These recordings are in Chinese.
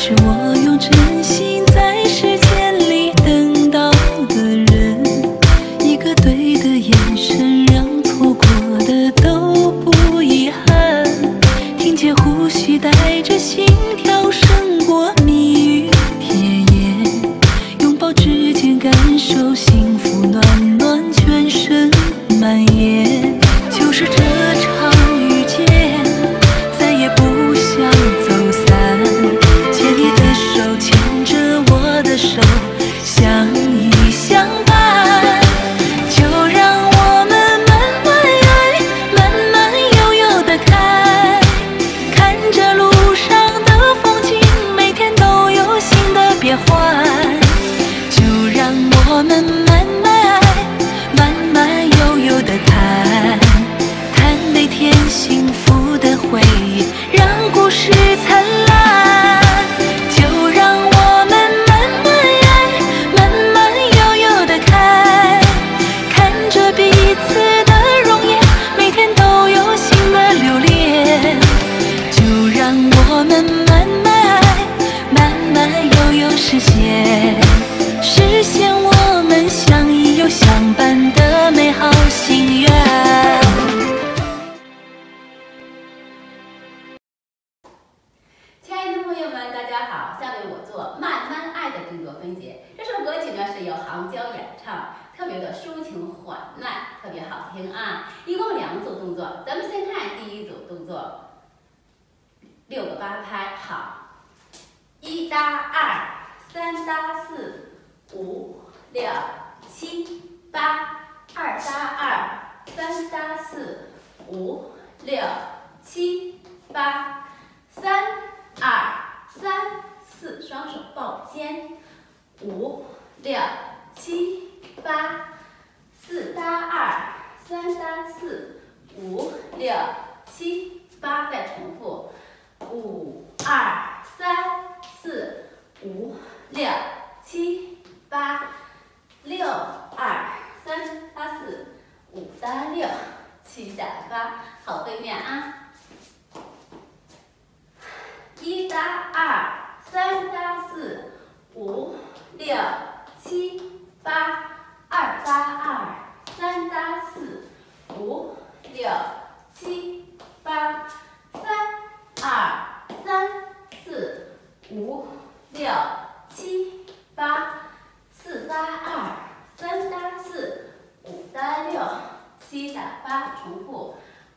是我用真心在时间里等到的人，一个对的眼神，让错过的都不遗憾。听见呼吸带着心跳胜过蜜语甜言，拥抱之间感受幸福暖暖全身蔓延。就是这场遇见，再也不想走散，牵你的手，牵着我的手，相依相伴。就让我们慢慢爱，慢慢悠悠地看，看着路上的风景，每天都有新的变换。就让我们慢慢爱，慢慢悠悠地谈，谈每天幸福的回忆，让故事灿烂。就让我们慢慢爱，慢慢悠悠地看，看着彼此的容颜，每天都有新的留恋。就让我们慢慢爱，慢慢悠悠实现，实现我们相依又相伴的美好心愿。 亲爱的朋友们，大家好！下面我做慢慢爱的动作分解。这首歌曲呢是由杭椒演唱，特别的抒情缓慢，特别好听啊！一共2组动作，咱们先看第1组动作，6个8拍，好，1搭2，3搭4，5、6、7、8，2搭2，3搭4，5、6、7、8，3、2、3、4，双手抱肩，5、6、7、8，4搭2，3搭4，5、6、7、8，再重复，5、2、3、4、5、6、7、8，6、2、3搭4，5搭6，7搭8，好，背面啊。1搭2，3搭4，5、6、7、8，2搭2，3搭4，5、6、7、8，3、2、3、4、5、6、7、8，4搭2，3搭4，5搭6，7搭8，重复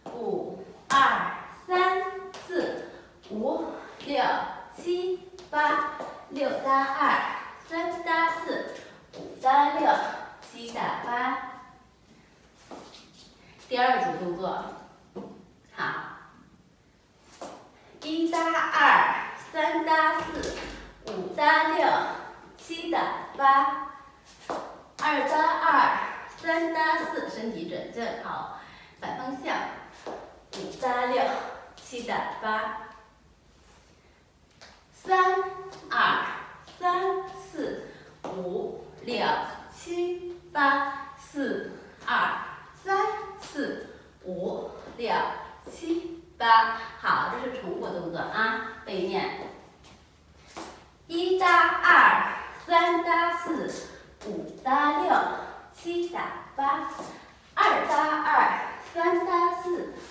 ，5、2、3、4、5、6、7、8，6搭2，3搭4，5搭6，7搭8。第2组动作，好，1搭2，3搭4，5搭6，7搭8，2搭2，3搭4，身体转正，好，反方向，5搭6，7搭8。3、2、3、4、5、6、7、8，4、2、3、4、5、6、7、8，好，这是重复动作啊，背面。1搭2，3搭4，5搭6，7搭8，2搭2，3搭